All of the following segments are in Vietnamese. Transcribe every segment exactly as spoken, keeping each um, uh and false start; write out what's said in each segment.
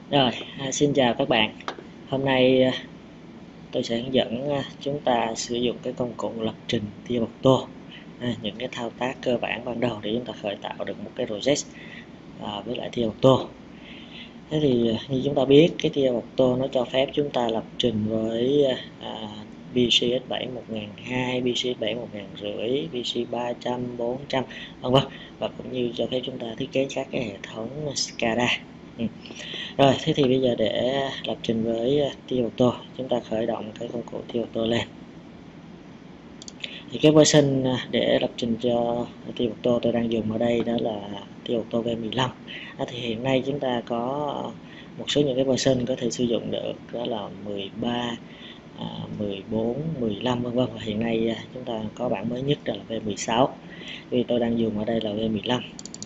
Rồi, à, xin chào các bạn. Hôm nay à, tôi sẽ hướng dẫn à, chúng ta sử dụng cái công cụ lập trình TiaOuto, à, những cái thao tác cơ bản ban đầu để chúng ta khởi tạo được một cái project à, với lại TiaOuto. Thế thì à, như chúng ta biết, cái TiaOuto nó cho phép chúng ta lập trình với à, bê xê ét bảy một nghìn hai trăm, bê xê ét bảy một nghìn năm trăm, bê xê ba trăm, bốn trăm, vân vân, và cũng như cho phép chúng ta thiết kế các cái hệ thống SCADA. Ừ. Rồi, thế thì bây giờ để lập trình với TiaOuto, chúng ta khởi động cái công cụ TiaOuto lên. Thì cái version để lập trình cho TiaOuto tôi đang dùng ở đây đó là TiaOuto V mười lăm. À, thì hiện nay chúng ta có một số những cái version có thể sử dụng được, đó là mười ba, à, mười bốn, mười lăm vân vân. Và hiện nay chúng ta có bản mới nhất là V mười sáu. Vì tôi đang dùng ở đây là V mười lăm.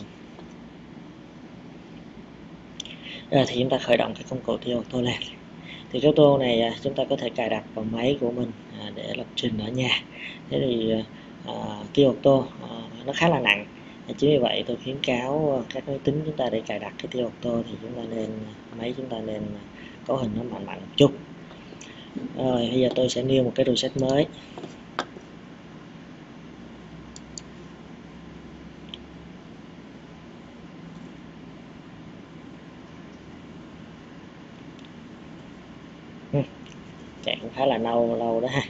Rồi thì chúng ta khởi động cái công cụ TiaOuto lên. Thì cái tool này chúng ta có thể cài đặt vào máy của mình để lập trình ở nhà. Thế thì uh, TiaOuto uh, nó khá là nặng, chính vì vậy tôi khuyến cáo các máy tính chúng ta để cài đặt cái TiaOuto thì chúng ta nên máy chúng ta nên cấu hình nó mạnh mạnh một chút. Rồi bây giờ tôi sẽ nêu một cái reset mới. Ừ, chạy cũng khá là lâu lâu đó ha.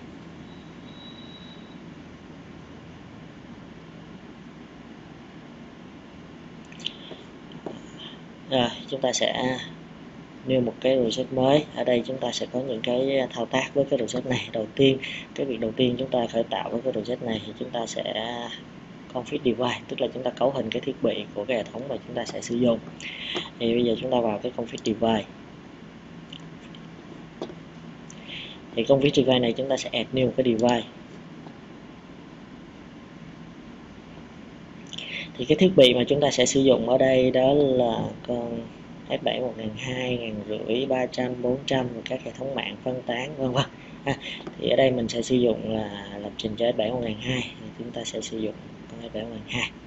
Rồi chúng ta sẽ nêu một cái reset mới. Ở đây chúng ta sẽ có những cái thao tác với cái reset này. Đầu tiên, cái việc đầu tiên chúng ta khởi tạo với cái reset này thì chúng ta sẽ config device, tức là chúng ta cấu hình cái thiết bị của cái hệ thống mà chúng ta sẽ sử dụng. Thì bây giờ chúng ta vào cái config device. Thì config device này chúng ta sẽ add new cái device. Thì cái thiết bị mà chúng ta sẽ sử dụng ở đây đó là con S bảy một nghìn hai trăm, một nghìn năm trăm, ba trăm, bốn trăm và các hệ thống mạng phân tán vân vân. À, thì ở đây mình sẽ sử dụng là lập trình cho S bảy một nghìn hai trăm, thì chúng ta sẽ sử dụng con S bảy một nghìn hai trăm.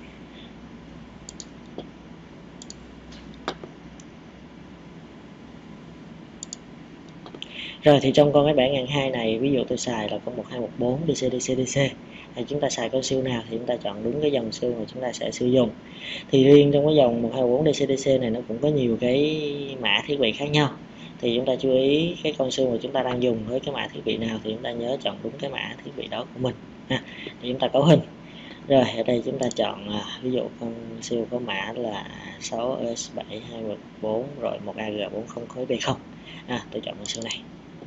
Rồi thì trong con S bảy một nghìn hai trăm này, ví dụ tôi xài là con một hai một bốn D C D C D C, thì chúng ta xài con siêu nào thì chúng ta chọn đúng cái dòng siêu mà chúng ta sẽ sử dụng. Thì riêng trong cái dòng một hai một bốn D C D C này nó cũng có nhiều cái mã thiết bị khác nhau, thì chúng ta chú ý cái con siêu mà chúng ta đang dùng với cái mã thiết bị nào thì chúng ta nhớ chọn đúng cái mã thiết bị đó của mình ha. Thì chúng ta cấu hình. Rồi ở đây chúng ta chọn ví dụ con siêu có mã là sáu S bảy hai một bốn rồi một A G bốn không khối B không. À, tôi chọn con siêu này.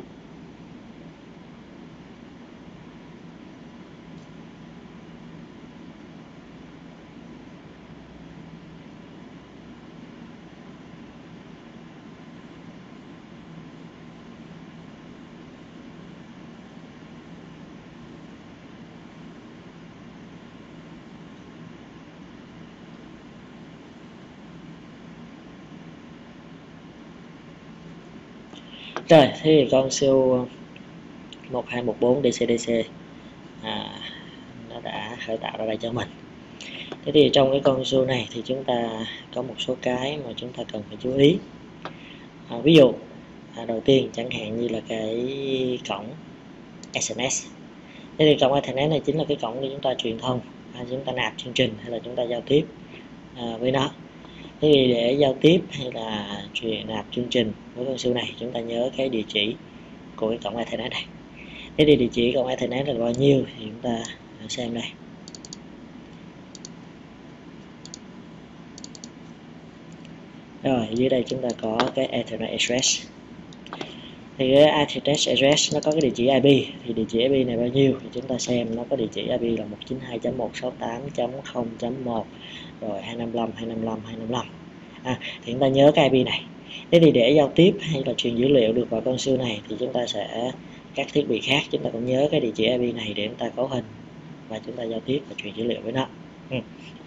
Rồi, thế thì con siêu một hai một bốn D C D C à, nó đã khởi tạo ra đây cho mình. Thế thì trong cái con siêu này thì chúng ta có một số cái mà chúng ta cần phải chú ý. À, ví dụ à, đầu tiên chẳng hạn như là cái cổng S M S. Thế thì cổng S M S này chính là cái cổng để chúng ta truyền thông, à, chúng ta nạp chương trình hay là chúng ta giao tiếp à, với nó. Thế thì để giao tiếp hay là truyền nạp chương trình với con siêu này, chúng ta nhớ cái địa chỉ của cái cổng Ethernet này. Thế thì địa chỉ cổng Ethernet là bao nhiêu thì chúng ta xem đây. Rồi dưới đây chúng ta có cái Ethernet address. Thì cái Ethernet address nó có cái địa chỉ I P, thì địa chỉ I P này bao nhiêu thì chúng ta xem nó có địa chỉ I P là một chín hai chấm một sáu tám chấm không chấm một rồi hai năm lăm hai năm lăm hai năm lăm. À, thì chúng ta nhớ cái I P này. Thế thì để giao tiếp hay là truyền dữ liệu được vào con siêu này thì chúng ta sẽ các thiết bị khác chúng ta cũng nhớ cái địa chỉ I P này để chúng ta cấu hình và chúng ta giao tiếp và truyền dữ liệu với nó. Ừ.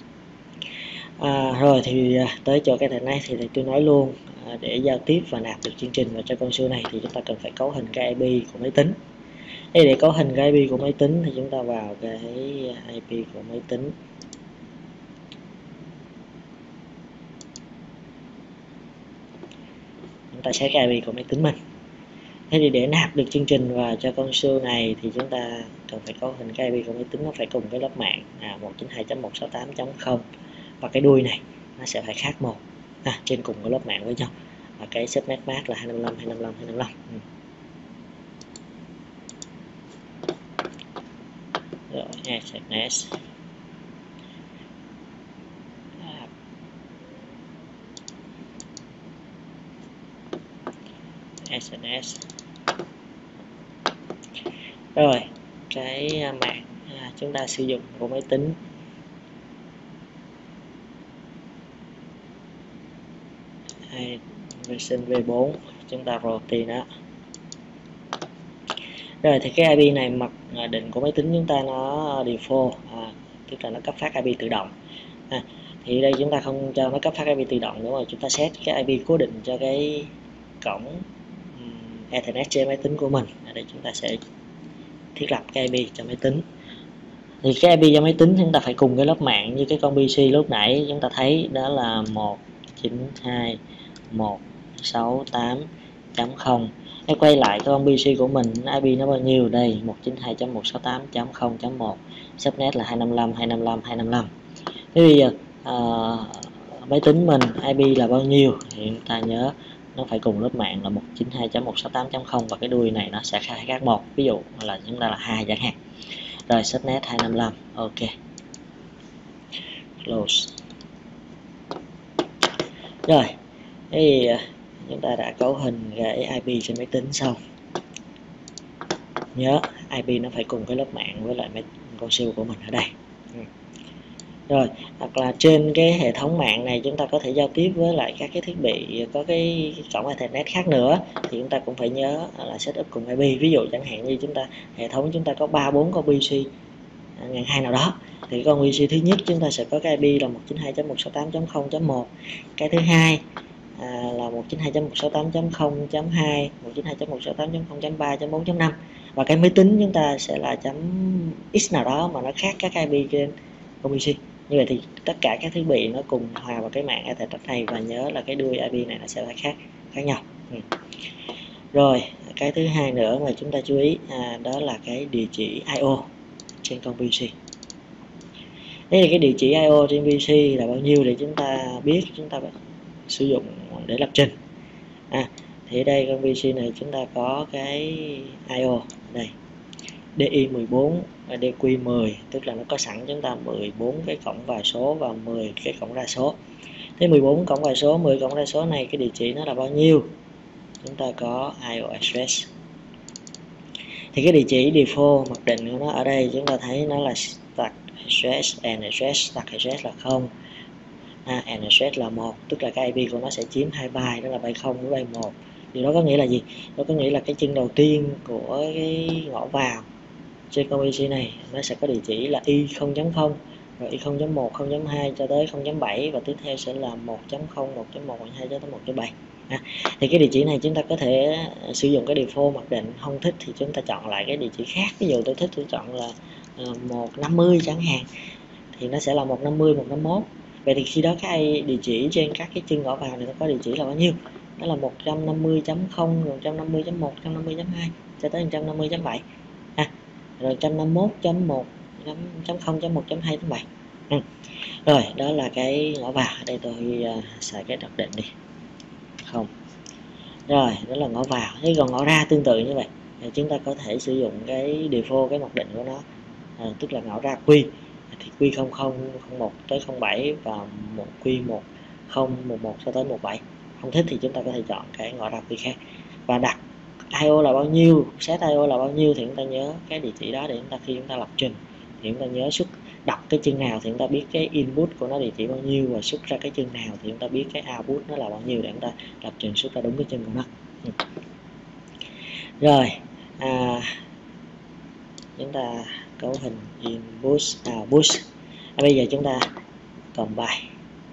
À, rồi thì tới chỗ cái thằng này thì tôi nói luôn, à, để giao tiếp và nạp được chương trình vào cho con siêu này thì chúng ta cần phải cấu hình cái I P của máy tính. Thế để cấu hình cái I P của máy tính thì chúng ta vào cái I P của máy tính. chúng ta set cái i pê của máy tính mình. Thế thì để nạp được chương trình vào cho con siêu này thì chúng ta cần phải có hình cái i pê của máy tính nó phải cùng cái lớp mạng à, một chín hai chấm một sáu tám chấm không, và cái đuôi này nó sẽ phải khác một à, trên cùng cái lớp mạng với nhau, và cái subnet mask là hai năm năm hai năm năm hai năm năm. Ừ. Rồi ethernet ethernet. Rồi cái mạng à, chúng ta sử dụng của máy tính hay version v bốn, chúng ta rotate nó. Rồi thì cái i pê này mặc định của máy tính chúng ta nó default, à, tức là nó cấp phát i pê tự động. À, thì đây chúng ta không cho nó cấp phát i pê tự động nữa, mà chúng ta set cái i pê cố định cho cái cổng um, Ethernet trên máy tính của mình. Ở đây chúng ta sẽ thiết lập cái i pê cho máy tính. Thì cái i pê cho máy tính chúng ta phải cùng cái lớp mạng như cái con pê xê lúc nãy chúng ta thấy, đó là một chín hai một sáu tám chấm không. Hãy quay lại con pê xê của mình, i pê nó bao nhiêu đây, một chín hai chấm một sáu tám chấm không chấm một, subnet là hai năm năm hai năm năm hai năm năm. Thế bây giờ à, máy tính mình i pê là bao nhiêu thì chúng ta nhớ nó phải cùng lớp mạng là một chín hai chấm một sáu tám chấm không, và cái đuôi này nó sẽ khác một, ví dụ là chúng ta là hai chẳng hạn. Rồi subnet hai năm năm, ok, close. Rồi thì chúng ta đã cấu hình cái i pê trên máy tính xong. Nhớ i pê nó phải cùng cái lớp mạng với lại mấy con siêu của mình ở đây. Ừ. Rồi hoặc là trên cái hệ thống mạng này chúng ta có thể giao tiếp với lại các cái thiết bị có cái, cái cổng Ethernet khác nữa, thì chúng ta cũng phải nhớ là setup cùng i pê. Ví dụ chẳng hạn như chúng ta hệ thống chúng ta có ba bốn con pê xê ngàn hai nào đó, thì con pê xê thứ nhất chúng ta sẽ có cái i pê là một chín hai chấm một sáu tám chấm không chấm một, cái thứ hai à, là một chín hai chấm một sáu tám chấm không chấm hai, một chín hai chấm một sáu tám chấm không chấm ba chấm bốn chấm năm, và cái máy tính chúng ta sẽ là chấm x nào đó mà nó khác các i pê trên con pê xê. Như vậy thì tất cả các thiết bị nó cùng hòa vào cái mạng Ethernet này, và nhớ là cái đuôi i pê này nó sẽ phải khác khác nhau. Ừ. Rồi cái thứ hai nữa mà chúng ta chú ý à, đó là cái địa chỉ i o trên con pê xê. Đây là cái địa chỉ i o trên pê xê là bao nhiêu để chúng ta biết, chúng ta sử dụng để lập trình. À, thì ở đây con pê xê này chúng ta có cái i o đây đê i mười bốn và đê quy mười, tức là nó có sẵn chúng ta mười bốn cái cổng vài số và mười cái cổng ra số. Thế mười bốn cổng vài số, mười cổng ra số này cái địa chỉ nó là bao nhiêu? Chúng ta có i o address. Thì cái địa chỉ default mặc định của nó ở đây chúng ta thấy nó là start address and address, start address là không, à, and address là một, tức là cái i pê của nó sẽ chiếm hai byte, đó là byte không với byte một. Điều đó có nghĩa là gì? Đó có nghĩa là cái chân đầu tiên của cái ngõ vào trên con pê xê này nó sẽ có địa chỉ là y không chấm không, rồi y không chấm một, không chấm hai cho tới không chấm bảy, và tiếp theo sẽ là một chấm không, một chấm một, một chấm hai cho tới một chấm bảy. À, thì cái địa chỉ này chúng ta có thể sử dụng cái default mặc định, không thích thì chúng ta chọn lại cái địa chỉ khác. Ví dụ tôi thích tôi chọn là một năm mươi chẳng hạn, thì nó sẽ là một năm mươi, một năm mốt. Vậy thì khi đó cái địa chỉ trên các cái chân gõ vào này nó có địa chỉ là bao nhiêu? Đó là một trăm năm mươi chấm không, một trăm năm mươi chấm một, một trăm năm mươi chấm hai cho tới một trăm năm mươi chấm bảy. À, rồi một trăm năm mươi mốt chấm một chấm không chấm một chấm hai chấm bảy. Ừ. Rồi đó là cái ngõ vào. Đây tôi uh, xài cái đặc định đi không. Rồi đó là ngõ vào. Thế còn ngõ ra tương tự như vậy, thì chúng ta có thể sử dụng cái default, cái mặc định của nó, à, tức là ngõ ra Q thì Q không không không một tới không bảy và một Q một không một một cho tới một bảy. Không thích thì chúng ta có thể chọn cái ngõ ra Q khác, và đặt i o là bao nhiêu, set i o là bao nhiêu thì chúng ta nhớ cái địa chỉ đó, để chúng ta khi chúng ta lập trình thì chúng ta nhớ xuất đọc cái chân nào thì chúng ta biết cái input của nó địa chỉ bao nhiêu, và xuất ra cái chân nào thì chúng ta biết cái output nó là bao nhiêu, để chúng ta lập trình xuất ra đúng cái chân của nó. Ừ. Rồi à, chúng ta cấu hình input output. À, bây giờ chúng ta combine,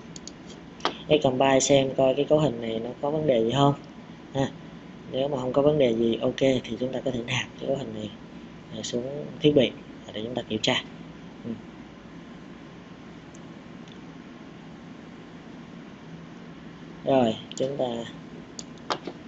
cái combine xem coi cái cấu hình này nó có vấn đề gì không. À, nếu mà không có vấn đề gì ok thì chúng ta có thể nạp cái cấu hình này xuống thiết bị để chúng ta kiểm tra. Ừ. Rồi chúng ta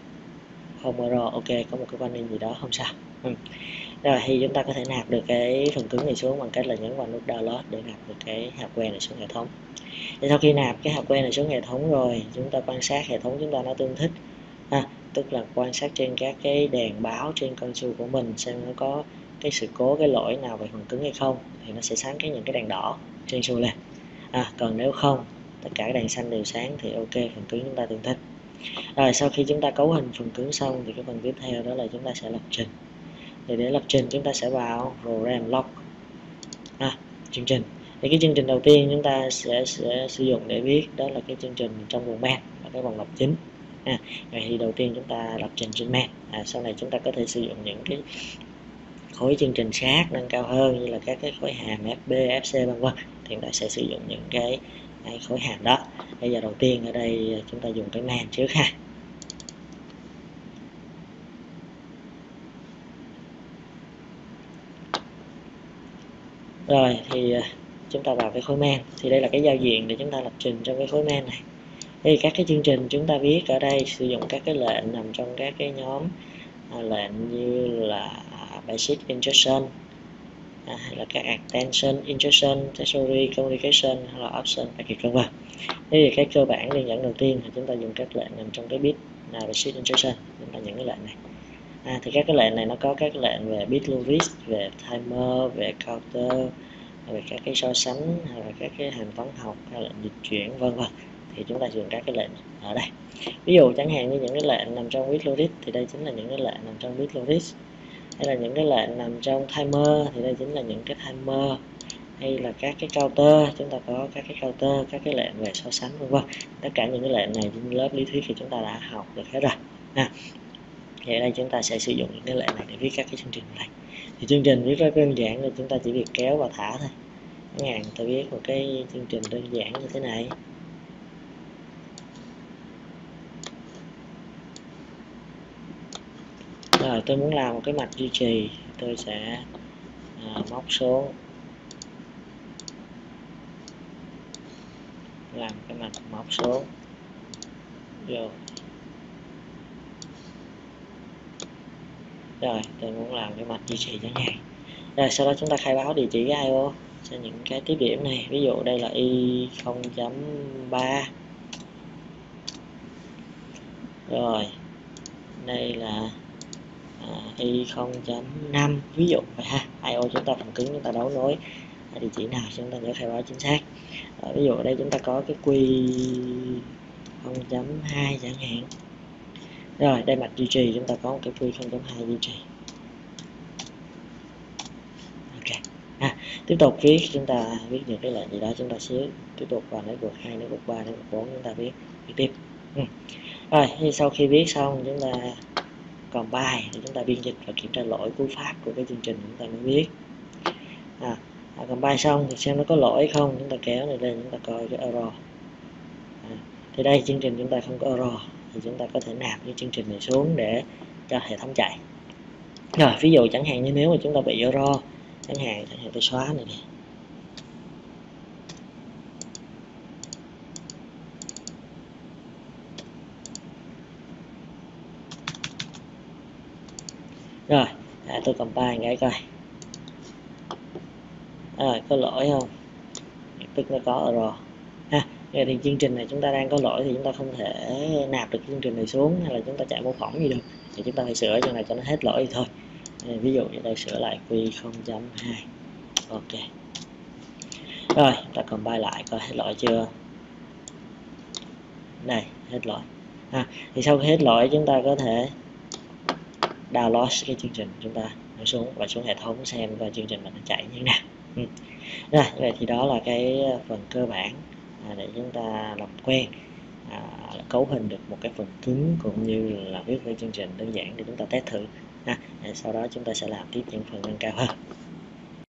không error, ok, có một cái warning gì đó không sao. Ừ. Rồi thì chúng ta có thể nạp được cái phần cứng này xuống bằng cách là nhấn vào nút download để nạp được cái hardware này xuống hệ thống. Thì sau khi nạp cái hardware này xuống hệ thống rồi, chúng ta quan sát hệ thống chúng ta nó tương thích, à, tức là quan sát trên các cái đèn báo trên console của mình xem nó có cái sự cố, cái lỗi nào về phần cứng hay không, thì nó sẽ sáng cái những cái đèn đỏ trên console lên. À, còn nếu không, tất cả các đèn xanh đều sáng thì ok, phần cứng chúng ta tương thích. Rồi sau khi chúng ta cấu hình phần cứng xong thì cái phần tiếp theo đó là chúng ta sẽ lập trình. Thì để lập trình chúng ta sẽ vào program log, à, chương trình. Thì cái chương trình đầu tiên chúng ta sẽ, sẽ sử dụng để viết đó là cái chương trình trong vùng main, là cái vòng lặp chính. À, rồi thì đầu tiên chúng ta lập trình trên main. À, sau này chúng ta có thể sử dụng những cái khối chương trình khác nâng cao hơn như là các cái khối hàm ép bê, ép xê vân vân, thì chúng ta sẽ sử dụng những cái, cái khối hàm đó. Bây giờ đầu tiên ở đây chúng ta dùng cái main trước ha. Rồi thì chúng ta vào cái khối main, thì đây là cái giao diện để chúng ta lập trình trong cái khối main này. Thì các cái chương trình chúng ta viết ở đây sử dụng các cái lệnh nằm trong các cái nhóm à, lệnh như là basic instruction, à, hay là các attention, instruction, theory, communication hay là option, package vân vân. Thế thì cái cơ bản đơn giản đầu tiên là chúng ta dùng các lệnh nằm trong cái bit là basic instruction, chúng ta những cái lệnh này. À, thì các cái lệnh này nó có các lệnh về bit logic, về timer, về counter, về các cái so sánh, hay là các cái hàm toán học, hay là dịch chuyển vân vân, thì chúng ta dùng các cái lệnh ở đây. Ví dụ chẳng hạn như những cái lệnh nằm trong bit logic thì đây chính là những cái lệnh nằm trong bit logic, hay là những cái lệnh nằm trong timer thì đây chính là những cái timer, hay là các cái counter chúng ta có các cái counter, các cái lệnh về so sánh vân vân. Tất cả những cái lệnh này trên lớp lý thuyết thì chúng ta đã học được hết rồi. À, thì ở đây chúng ta sẽ sử dụng những cái lệnh này để viết các cái chương trình này. Thì chương trình viết rất đơn giản, là chúng ta chỉ việc kéo và thả thôi. Chẳng hạn tôi viết một cái chương trình đơn giản như thế này. Rồi tôi muốn làm một cái mạch duy trì, tôi sẽ à, móc số, làm cái mạch móc số rồi. Rồi tôi muốn làm cái mạch duy trì chẳng hạn. Rồi sau đó chúng ta khai báo địa chỉ i o cho những cái tiếp điểm này. Ví dụ đây là i không chấm ba, rồi đây là à, i không chấm năm, ví dụ vậy ha. i o chúng ta phần cứng chúng ta đấu nối địa chỉ nào chúng ta nhớ khai báo chính xác. À, ví dụ ở đây chúng ta có cái q không chấm hai chẳng hạn. Rồi đây mạch duy trì chúng ta có một cái q không chấm hai duy trì. Ok. À, tiếp tục viết, chúng ta viết những cái lệnh gì đó chúng ta sẽ tiếp tục vào network hai, network ba, network bốn chúng ta viết, viết tiếp. Ừ. Rồi thì sau khi viết xong chúng ta compile để chúng ta biên dịch và kiểm tra lỗi cú pháp của cái chương trình chúng ta mới viết. À, à, compile xong thì xem nó có lỗi không, chúng ta kéo này lên chúng ta coi cái error. À, thì đây chương trình chúng ta không có error thì chúng ta có thể nạp cái chương trình này xuống để cho hệ thống chạy. Rồi ví dụ chẳng hạn như nếu mà chúng ta bị error, chẳng hạn chẳng hạn tôi xóa này nè. Rồi à, tôi compile cái coi. Rồi có lỗi không, tức nó có error ha. Vậy thì chương trình này chúng ta đang có lỗi thì chúng ta không thể nạp được chương trình này xuống, hay là chúng ta chạy mô phỏng gì được, thì chúng ta phải sửa cho này cho nó hết lỗi thì thôi. À, ví dụ như đây sửa lại q không chấm hai. Ok. Rồi chúng ta compile lại coi hết lỗi chưa. Đây hết lỗi. À, thì sau khi hết lỗi chúng ta có thể download cái chương trình chúng ta xuống và xuống hệ thống xem coi chương trình mình nó chạy như thế nào. Ừ. Rồi vậy thì đó là cái phần cơ bản à, để chúng ta làm quen à, cấu hình được một cái phần cứng cũng như là viết cái chương trình đơn giản để chúng ta test thử. À, sau đó chúng ta sẽ làm tiếp những phần nâng cao hơn.